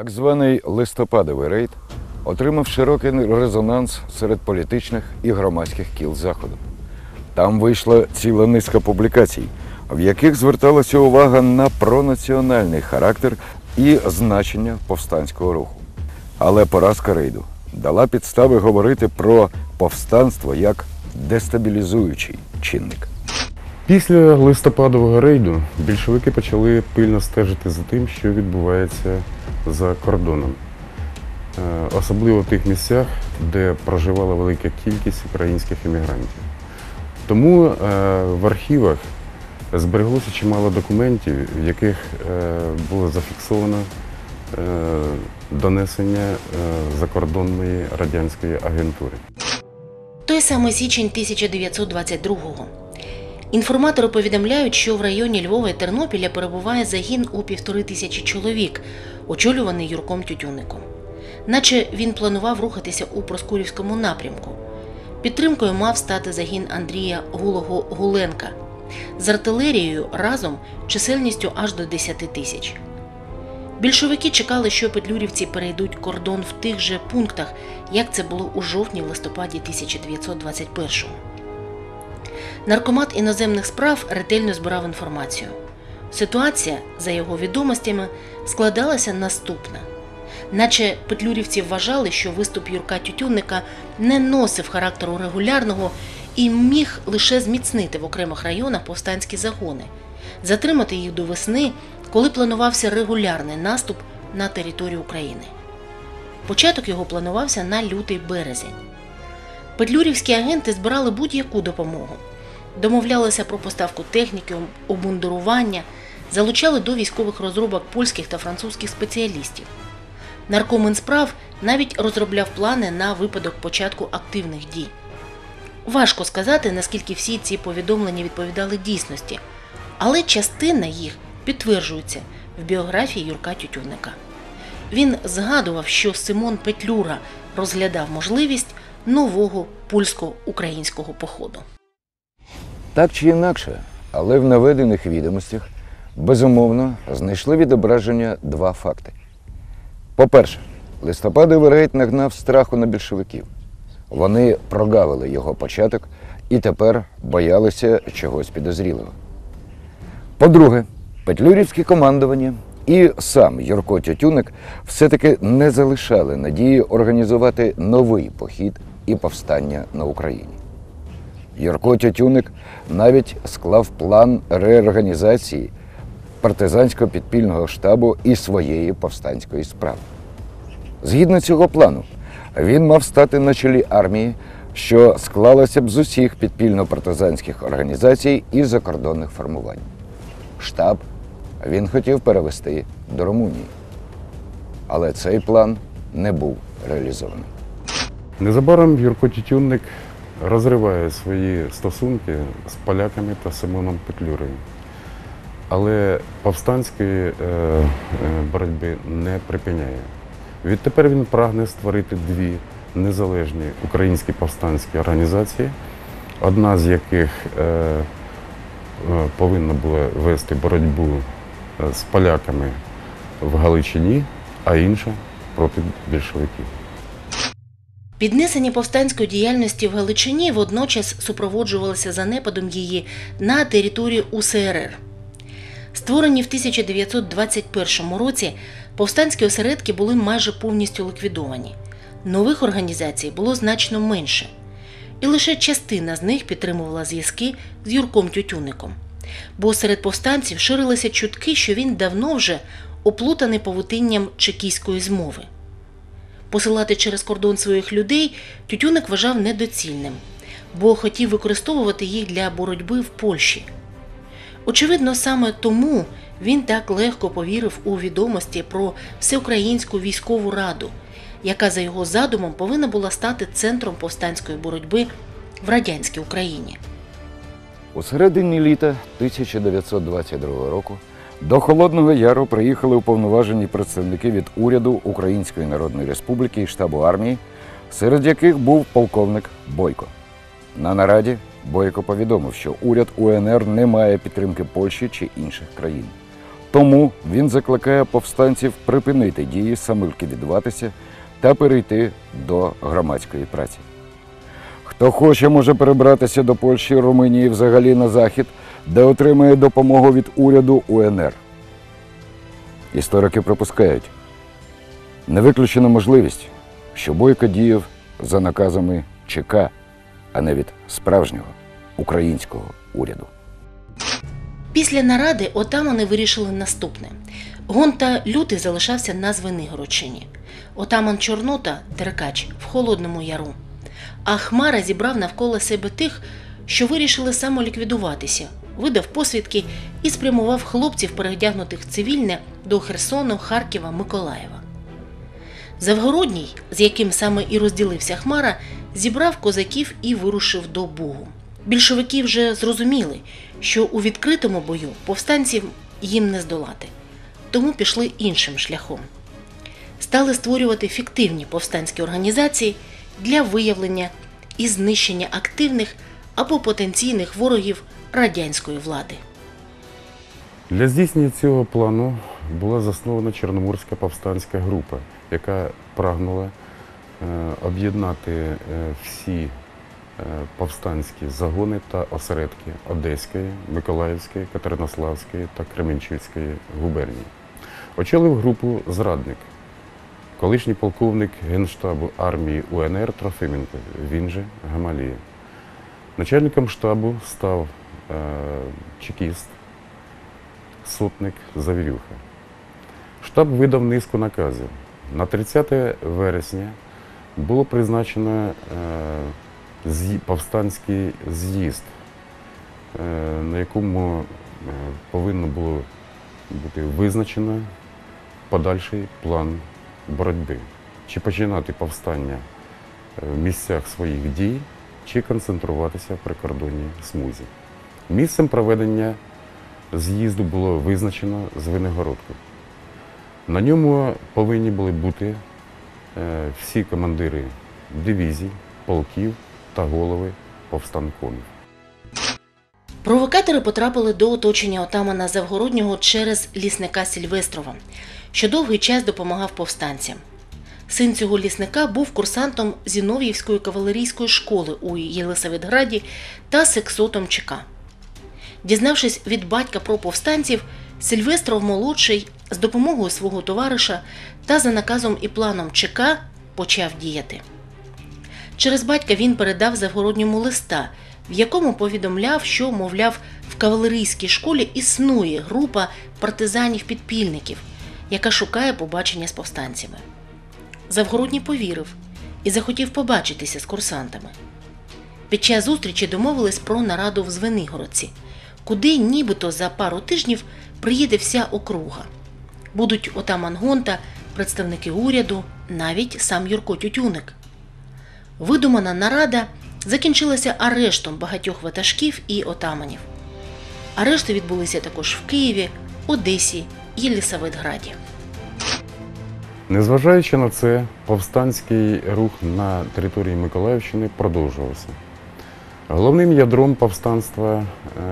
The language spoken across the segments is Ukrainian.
Так званий листопадовий рейд отримав широкий резонанс серед політичних і громадських кіл Заходу. Там вийшла ціла низка публікацій, в яких зверталася увага на пронаціональний характер і значення повстанського руху. Але поразка рейду дала підстави говорити про повстанство як дестабілізуючий чинник. Після листопадового рейду більшовики почали пильно стежити за тим, що відбувається за кордоном. Особливо в тих місцях, де проживала велика кількість українських емігрантів. Тому в архівах збереглося чимало документів, в яких було зафіксовано донесення закордонної радянської агентури. Той самий січень 1922-го. Інформатори повідомляють, що в районі Львова і Тернопіля перебуває загін у 1500 чоловік, очолюваний Юрком Тютюнником. Наче він планував рухатися у Проскурівському напрямку. Підтримкою мав стати загін Андрія Гулого-Гуленка з артилерією разом чисельністю аж до 10 тисяч. Більшовики чекали, що петлюрівці перейдуть кордон в тих же пунктах, як це було у жовтні-листопаді 1921-го. Наркомат іноземних справ ретельно збирав інформацію. Ситуація, за його відомостями, складалася наступна. Наче петлюрівці вважали, що виступ Юрка Тютюнника не носив характеру регулярного і міг лише зміцнити в окремих районах повстанські загони, затримати їх до весни, коли планувався регулярний наступ на територію України. Початок його планувався на лютий-березень. Петлюрівські агенти збирали будь-яку допомогу. Домовлялися про поставку техніки, обмундирування, залучали до військових розробок польських та французьких спеціалістів. Наркомінсправ навіть розробляв плани на випадок початку активних дій. Важко сказати, наскільки всі ці повідомлення відповідали дійсності, але частина їх підтверджується в біографії Юрка Тютюнника. Він згадував, що Симон Петлюра розглядав можливість нового польсько-українського походу. Так чи інакше, але в наведених відомостях, безумовно, знайшли відображення два факти. По-перше, листопадовий рейд нагнав страху на більшовиків. Вони прогавили його початок і тепер боялися чогось підозрілого. По-друге, петлюрівське командування і сам Юрко Тютюнник все-таки не залишали надії організувати новий похід і повстання на Україні. Юрко Тютюнник навіть склав план реорганізації партизанського підпільного штабу і своєї повстанської справи. Згідно цього плану, він мав стати на чолі армії, що склалася б з усіх підпільно-партизанських організацій і закордонних формувань. Штаб він хотів перевести до Румунії. Але цей план не був реалізований. Незабаром Юрко Тютюнник розриває свої стосунки з поляками та Симоном Петлюрою. Але повстанської боротьби не припиняє. Відтепер він прагне створити дві незалежні українські повстанські організації, одна з яких повинна була вести боротьбу з поляками в Галичині, а інша проти більшовиків. Піднесення повстанської діяльності в Галичині водночас супроводжувалося занепадом її на території УСРР. Створені в 1921 році, повстанські осередки були майже повністю ліквідовані. Нових організацій було значно менше. І лише частина з них підтримувала зв'язки з Юрком Тютюнником. Бо серед повстанців ширилися чутки, що він давно вже оплутаний павутинням чекійської змови. Посилати через кордон своїх людей Тютюнник вважав недоцільним, бо хотів використовувати їх для боротьби в Польщі. Очевидно, саме тому він так легко повірив у відомості про Всеукраїнську військову раду, яка за його задумом повинна була стати центром повстанської боротьби в радянській Україні. У середині літа 1922 року до Холодного Яру приїхали уповноважені представники від уряду Української Народної Республіки і штабу армії, серед яких був полковник Бойко. На нараді Бойко повідомив, що уряд УНР не має підтримки Польщі чи інших країн. Тому він закликає повстанців припинити дії, самоліквідуватися та перейти до громадської праці. Хто хоче, може перебратися до Польщі, Румунії, взагалі на Захід, де отримає допомогу від уряду УНР. Історики припускають, не виключена можливість, що Бойко діяв за наказами ЧК, а не від справжнього українського уряду. Після наради отамани вирішили наступне. Гонта Лютий залишався на Звенигородщині. Отаман Чорнота, Деркач, в Холодному Яру. А Хмара зібрав навколо себе тих, що вирішили самоліквідуватися, видав посвідки і спрямував хлопців, переодягнутих в цивільне, до Херсону, Харкова, Миколаєва. Завгородній, з яким саме і розділився Хмара, зібрав козаків і вирушив до Бугу. Більшовики вже зрозуміли, що у відкритому бою повстанців їм не здолати, тому пішли іншим шляхом. Стали створювати фіктивні повстанські організації для виявлення і знищення активних або потенційних ворогів радянської влади. Для здійснення цього плану була заснована Чорноморська повстанська група, яка прагнула об'єднати всі повстанські загони та осередки Одеської, Миколаївської, Катеринославської та Кременчуцької губерній. Очолив групу зрадник, колишній полковник Генштабу армії УНР Трофименко, він же Гамалія. Начальником штабу став чекіст, сотник Завірюха. Штаб видав низку наказів. На 30 вересня було призначено повстанський з'їзд, на якому повинно було бути визначено подальший план боротьби. Чи починати повстання в місцях своїх дій, чи концентруватися в прикордонній смузі. Місцем проведення з'їзду було визначено Звенигородку. На ньому повинні були бути всі командири дивізій, полків та голови повстанкомів. Провокатори потрапили до оточення отамана Завгороднього через лісника Сільвестрова, що довгий час допомагав повстанцям. Син цього лісника був курсантом Зінов'ївської кавалерійської школи у Єлисаветграді та сексотом ЧК. Дізнавшись від батька про повстанців, Сільвестров-молодший з допомогою свого товариша та за наказом і планом ЧК почав діяти. Через батька він передав Завгородньому листа, в якому повідомляв, що, мовляв, в кавалерійській школі існує група партизанів-підпільників, яка шукає побачення з повстанцями. Завгородній повірив і захотів побачитися з курсантами. Під час зустрічі домовились про нараду в Звенигородці, куди нібито за пару тижнів приїде вся округа. Будуть отаман Гонта, представники уряду, навіть сам Юрко Тютюник. Видумана нарада закінчилася арештом багатьох ватажків і отаманів. Арешти відбулися також в Києві, Одесі, Єлисаветграді. Незважаючи на це, повстанський рух на території Миколаївщини продовжувався. Головним ядром повстанства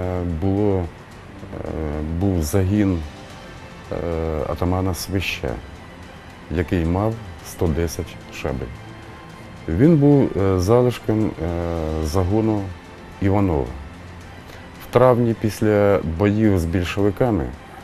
був загін атамана Свища, який мав 110 шабель. Він був залишком загону Іванова. В травні після боїв з більшовиками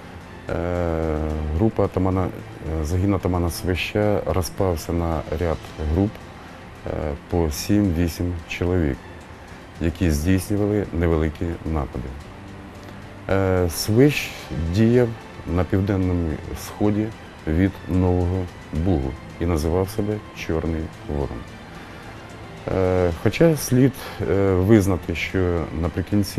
загін атамана Свища розпався на ряд груп по 7-8 чоловік, які здійснювали невеликі напади. Свищ діяв на південному сході від Нового Бугу і називав себе Чорний Ворон. Хоча слід визнати, що наприкінці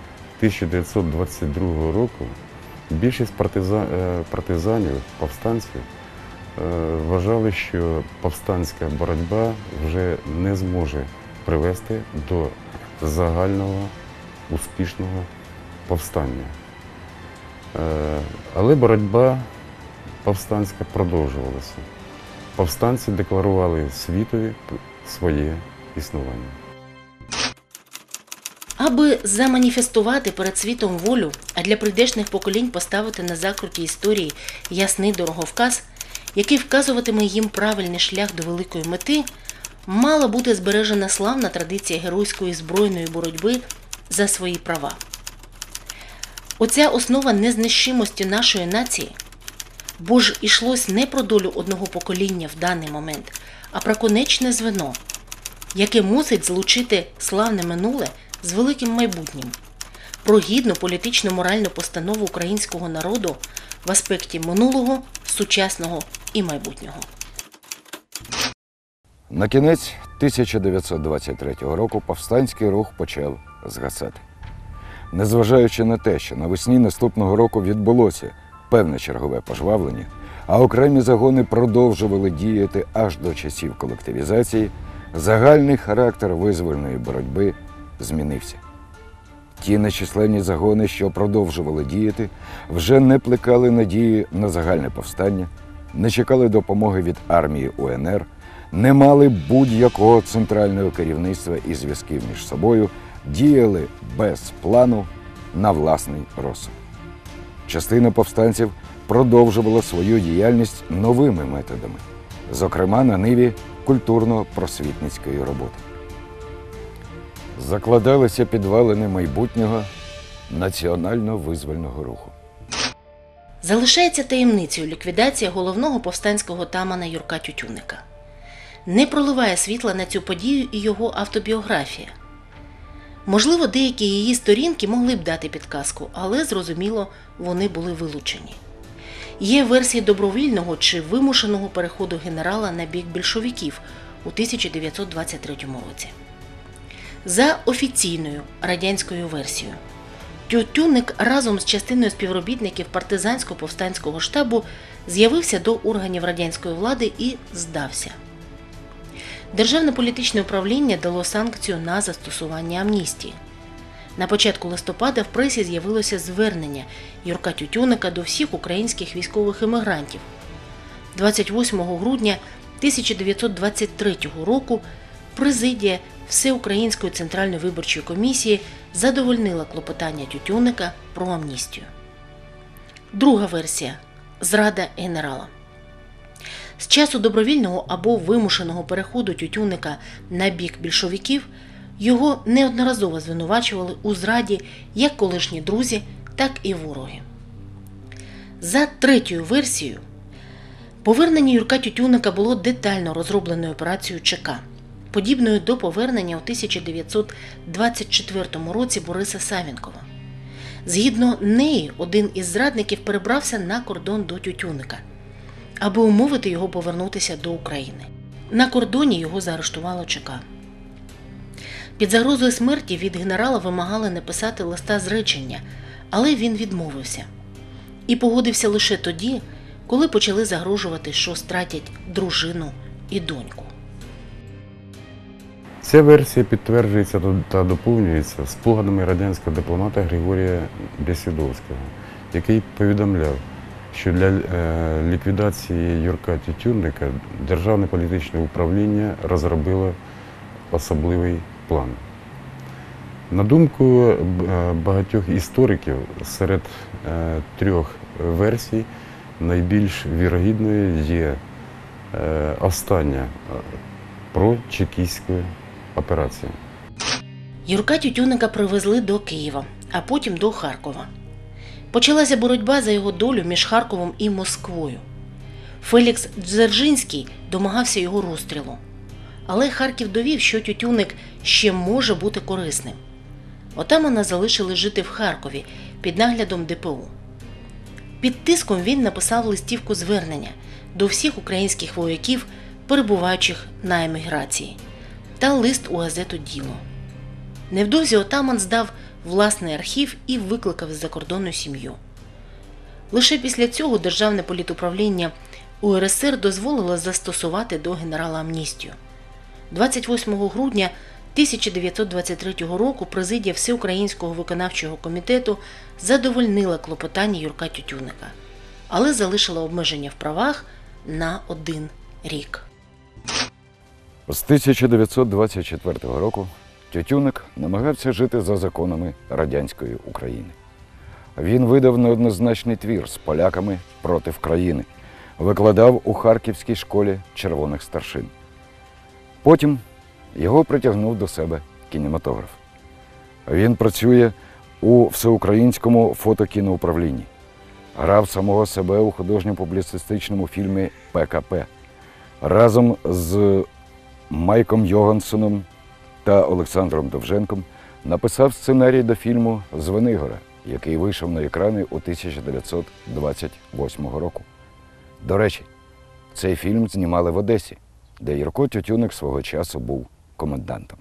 1922 року більшість партизанів, повстанців, вважали, що повстанська боротьба вже не зможе привести до загального успішного повстання. Але боротьба повстанська продовжувалася. Повстанці декларували світові своє існування. Аби заманіфестувати перед світом волю, а для прийдешних поколінь поставити на закруті історії ясний дороговказ, який вказуватиме їм правильний шлях до великої мети, мала бути збережена славна традиція геройської збройної боротьби за свої права. Оця основа незнищимості нашої нації, бо ж ішлось не про долю одного покоління в даний момент, а про конечне звено, яке мусить злучити славне минуле з великим майбутнім, про гідну політично-моральну постанову українського народу в аспекті минулого, сучасного і майбутнього. На кінець 1923 року повстанський рух почав згасати. Незважаючи на те, що навесні наступного року відбулося певне чергове пожвавлення, а окремі загони продовжували діяти аж до часів колективізації, загальний характер визвольної боротьби змінився. Ті нечисленні загони, що продовжували діяти, вже не плекали надії на загальне повстання, не чекали допомоги від армії УНР, не мали будь-якого центрального керівництва і зв'язків між собою, діяли без плану на власний розсуд. Частина повстанців продовжувала свою діяльність новими методами, зокрема на ниві культурно-просвітницької роботи. Закладалися підвалини майбутнього національно-визвольного руху. Залишається таємницею ліквідація головного повстанського отамана Юрка Тютюнника. Не проливає світла на цю подію і його автобіографія. Можливо, деякі її сторінки могли б дати підказку, але, зрозуміло, вони були вилучені. Є версії добровільного чи вимушеного переходу генерала на бік більшовиків у 1923 році. За офіційною радянською версією, Тютюнник разом з частиною співробітників партизансько-повстанського штабу з'явився до органів радянської влади і здався. Державне політичне управління дало санкцію на застосування амністії. На початку листопада в пресі з'явилося звернення Юрка Тютюнника до всіх українських військових емігрантів. 28 грудня 1923 року президія Всеукраїнської Центральної виборчої комісії задовольнила клопотання Тютюнника про амністію. Друга версія – зрада генерала. З часу добровільного або вимушеного переходу Тютюнника на бік більшовиків його неодноразово звинувачували у зраді як колишні друзі, так і вороги. За третьою версією, повернення Юрка Тютюнника було детально розробленою операцією ЧК, подібною до повернення у 1924 році Бориса Савінкова. Згідно неї, один із зрадників перебрався на кордон до Тютюнника, аби умовити його повернутися до України. На кордоні його заарештувало ЧК. Під загрозою смерті від генерала вимагали написати листа зречення, але він відмовився. І погодився лише тоді, коли почали загрожувати, що стратять дружину і доньку. Ця версія підтверджується та доповнюється спогадами радянського дипломата Григорія Бєсідовського, який повідомляв, що для ліквідації Юрка Тютюнника Державне політичне управління розробило особливий план. На думку багатьох істориків, серед трьох версій найбільш вірогідною є остання про чекістську операцію. Юрка Тютюнника привезли до Києва, а потім до Харкова. Почалася боротьба за його долю між Харковом і Москвою. Фелікс Дзержинський домагався його розстрілу. Але Харків довів, що Тютюнник ще може бути корисним. Отамана залишили жити в Харкові під наглядом ДПУ. Під тиском він написав листівку звернення до всіх українських вояків, перебуваючих на еміграції, та лист у газету «Діло». Невдовзі отаман здав власний архів і викликав з-за кордону сім'ю. Лише після цього Державне політуправління УРСР дозволило застосувати до генерала амністію. 28 грудня 1923 року президія Всеукраїнського виконавчого комітету задовольнила клопотання Юрка Тютюнника, але залишила обмеження в правах на 1 рік. З 1924 року Тютюник намагався жити за законами радянської України. Він видав неоднозначний твір з поляками проти країни, викладав у Харківській школі червоних старшин. Потім його притягнув до себе кінематограф. Він працює у всеукраїнському фотокіноуправлінні. Грав самого себе у художньо-публіцистичному фільмі «ПКП». Разом з Майком Йогансоном та Олександром Довженком написав сценарій до фільму «Звенигора», який вийшов на екрани у 1928 року. До речі, цей фільм знімали в Одесі, де Юрко Тютюник свого часу був комендантом.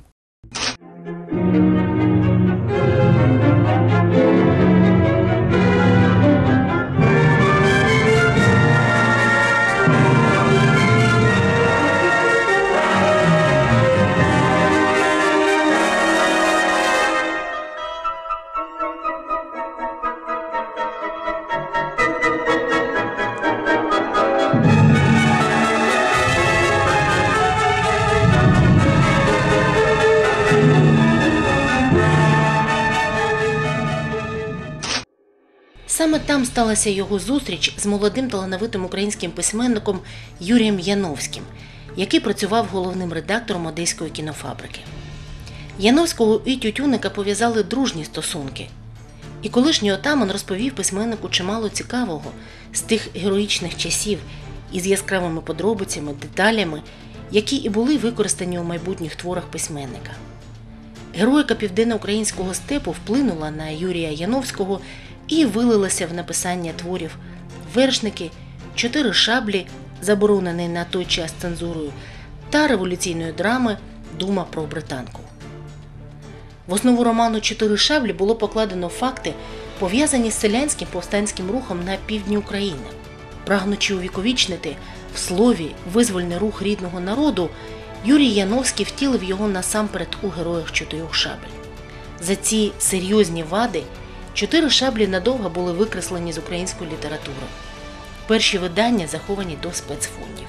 Саме там сталася його зустріч з молодим талановитим українським письменником Юрієм Яновським, який працював головним редактором Одеської кінофабрики. Яновського і Тютюника пов'язали дружні стосунки. І колишній отаман розповів письменнику чимало цікавого з тих героїчних часів із яскравими подробицями, деталями, які і були використані у майбутніх творах письменника. Героїка південноукраїнського степу вплинула на Юрія Яновського і вилилася в написання творів «Вершники», «Чотири шаблі», заборонений на той час цензурою, та революційної драми «Дума про британку». В основу роману «Чотири шаблі» було покладено факти, пов'язані з селянським повстанським рухом на півдні України. Прагнучи увіковічнити в слові визвольний рух рідного народу, Юрій Яновський втілив його насамперед у героях «Чотирьох шабель». За ці серйозні вади «Чотири шаблі» надовго були викреслені з української літератури. Перші видання заховані до спецфондів.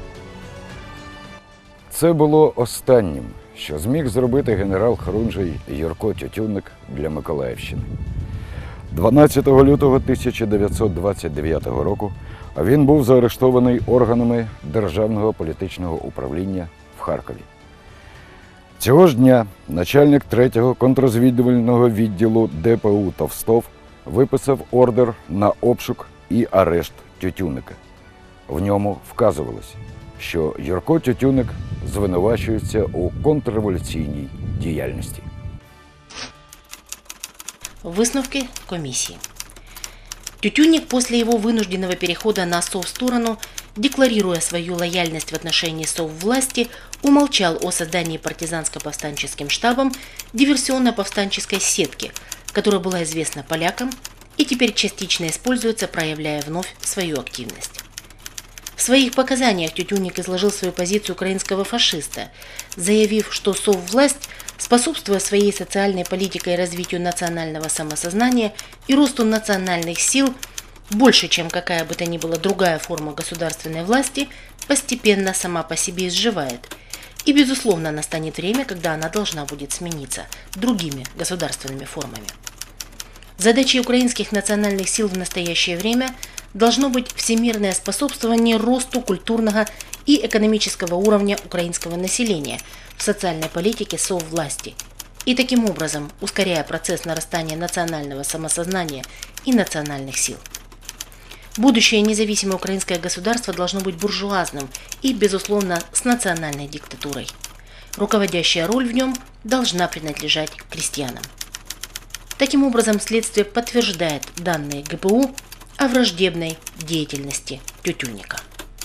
Це було останнім, що зміг зробити генерал-хорунжий Юрко Тютюник для Миколаївщини. 12 лютого 1929 року він був заарештований органами Державного політичного управління в Харкові. Цього ж дня начальник 3-го контррозвідувального відділу ДПУ Товстов виписав ордер на обшук і арешт Тютюника. В ньому вказувалось, що Юрко Тютюник звинувачується у контрреволюційній діяльності. Высновки комиссии. Тютюнник после его вынужденного перехода на совсторону, декларируя свою лояльность в отношении соввласти, умолчал о создании партизанско-повстанческим штабом диверсионно-повстанческой сетки, которая была известна полякам и теперь частично используется, проявляя вновь свою активность. В своих показаниях Тютюнник изложил свою позицию украинского фашиста, заявив, что соввласть, способствуя своей социальной политикой и развитию национального самосознания и росту национальных сил, больше, чем какая бы то ни была другая форма государственной власти, постепенно сама по себе изживает. И, безусловно, настанет время, когда она должна будет смениться другими государственными формами. Задачей украинских национальных сил в настоящее время должно быть всемирное способствование росту культурного и экономического уровня украинского населения в социальной политике соввласти и таким образом ускоряя процесс нарастания национального самосознания и национальных сил. Будущее независимое украинское государство должно быть буржуазным и, безусловно, с национальной диктатурой. Руководящая роль в нем должна принадлежать крестьянам. Таким образом, следствие подтверждает данные ГПУ о враждебной деятельности Тютюнника.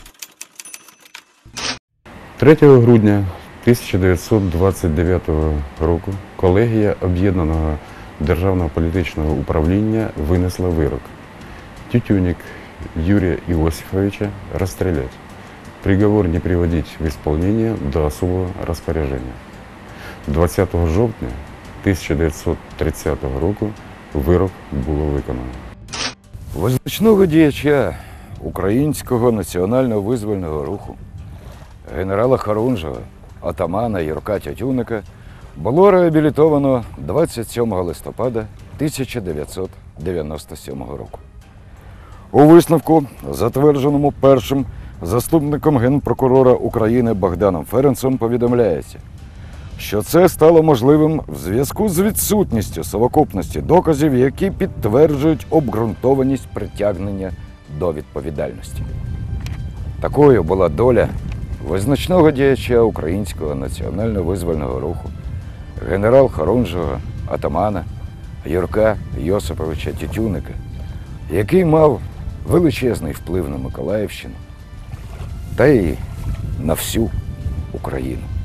3 грудня 1929 року колегія Об'єднаного державного політичного управління винесла вирок. Тютюник Юрия Иосифовича расстрелять. Приговор не приводить в исполнение до особого розпорядження. 20 жовтня 1930 року вирок було виконано. Визначного діяча українського національно-визвольного руху, генерала Хорунжого, отамана Юрка Тютюника, було реабілітовано 27 листопада 1997 року. У висновку, затвердженому першим заступником Генпрокурора України Богданом Ференцем, повідомляється, що це стало можливим в зв'язку з відсутністю совокупності доказів, які підтверджують обґрунтованість притягнення до відповідальності. Такою була доля визначного діяча українського національно-визвольного руху, генерал-хорунжого атамана Юрка Йосиповича Тютюнника, який мав величезний вплив на Миколаївщину та й на всю Україну.